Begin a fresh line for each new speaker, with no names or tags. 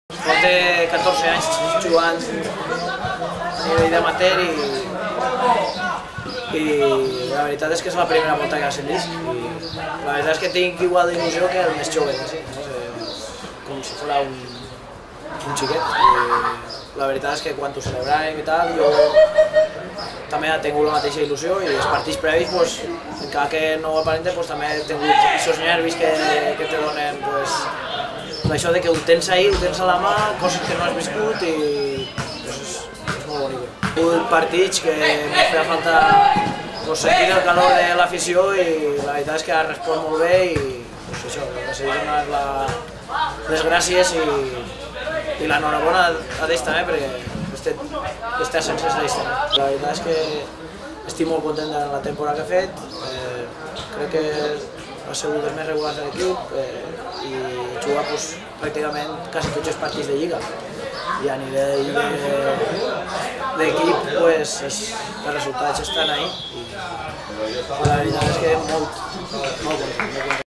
Porto 14 anys jugant a nivell d'amateur i la veritat és que és la primera volta que ascendís i la veritat és que tinc igual d'il·lusió que el més jove, com si fos un xiquet i la veritat és que quan ho celebràvem i tal jo també he tingut la mateixa il·lusió i els partits previs, encara que no ho aparente, també he tingut aquests nervis que te donen això de que ho tens ahí, ho tens a la mà, coses que no has viscut i és molt bonic. He hagut partits que m'ha feia falta sentir el calor de l'afició i la veritat és que ha respost molt bé i això, he de donar les gràcies i l'enhorabona a d'ells també perquè aquest ascens és d'ells també. La veritat és que estic molt content de la temporada que he fet, crec que ha sigut dels més regulars de l'equip i jugar pràcticament quasi tots els partits de lliga. I a nivell d'equip els resultats estan ahí i la veritat és que molt content.